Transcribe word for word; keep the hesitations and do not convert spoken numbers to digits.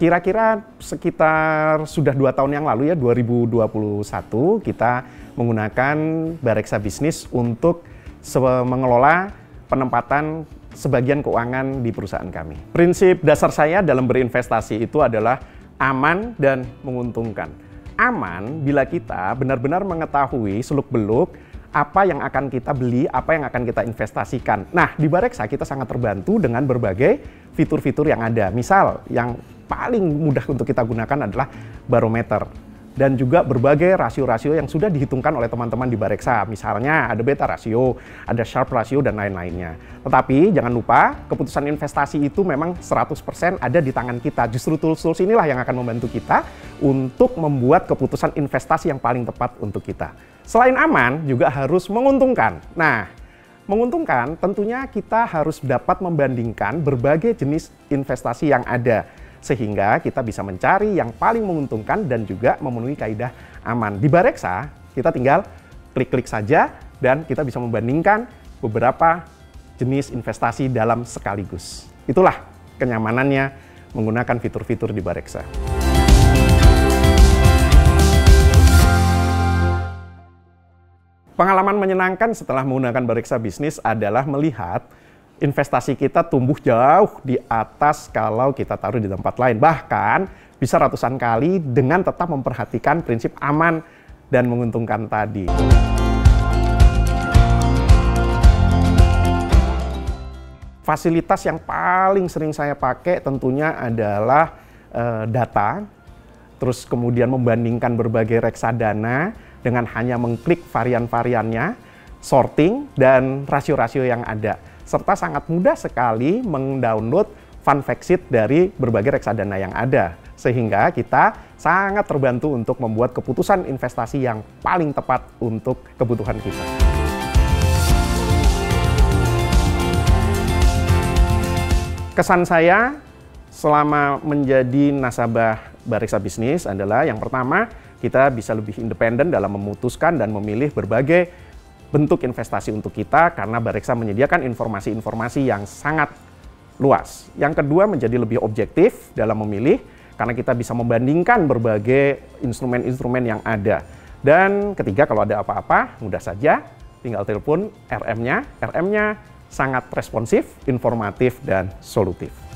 kira-kira sekitar sudah dua tahun yang lalu ya, dua ribu dua puluh satu, kita menggunakan Bareksa Bisnis untuk mengelola penempatan sebagian keuangan di perusahaan kami. Prinsip dasar saya dalam berinvestasi itu adalah aman dan menguntungkan. Aman bila kita benar-benar mengetahui seluk-beluk apa yang akan kita beli, apa yang akan kita investasikan. Nah, di Bareksa kita sangat terbantu dengan berbagai fitur-fitur yang ada. Misal, yang paling mudah untuk kita gunakan adalah barometer. Dan juga berbagai rasio-rasio yang sudah dihitungkan oleh teman-teman di Bareksa. Misalnya ada beta rasio, ada Sharpe rasio, dan lain-lainnya. Tetapi jangan lupa, keputusan investasi itu memang seratus persen ada di tangan kita. Justru tools-tools inilah yang akan membantu kita untuk membuat keputusan investasi yang paling tepat untuk kita. Selain aman, juga harus menguntungkan. Nah, menguntungkan tentunya kita harus dapat membandingkan berbagai jenis investasi yang ada, sehingga kita bisa mencari yang paling menguntungkan dan juga memenuhi kaidah aman. Di Bareksa, kita tinggal klik-klik saja dan kita bisa membandingkan beberapa jenis investasi dalam sekaligus. Itulah kenyamanannya menggunakan fitur-fitur di Bareksa. Pengalaman menyenangkan setelah menggunakan Bareksa Bisnis adalah melihat investasi kita tumbuh jauh di atas kalau kita taruh di tempat lain. Bahkan bisa ratusan kali dengan tetap memperhatikan prinsip aman dan menguntungkan tadi. Fasilitas yang paling sering saya pakai tentunya adalah eh, data, terus kemudian membandingkan berbagai reksadana dengan hanya mengklik varian-variannya, sorting, dan rasio-rasio yang ada. Serta sangat mudah sekali mendownload fund fact sheet dari berbagai reksadana yang ada. Sehingga kita sangat terbantu untuk membuat keputusan investasi yang paling tepat untuk kebutuhan kita. Kesan saya selama menjadi nasabah Bareksa Bisnis adalah yang pertama, kita bisa lebih independen dalam memutuskan dan memilih berbagai bentuk investasi untuk kita karena Bareksa menyediakan informasi-informasi yang sangat luas. Yang kedua, menjadi lebih objektif dalam memilih karena kita bisa membandingkan berbagai instrumen-instrumen yang ada. Dan ketiga, kalau ada apa-apa, mudah saja tinggal telepon R M-nya. R M-nya sangat responsif, informatif, dan solutif.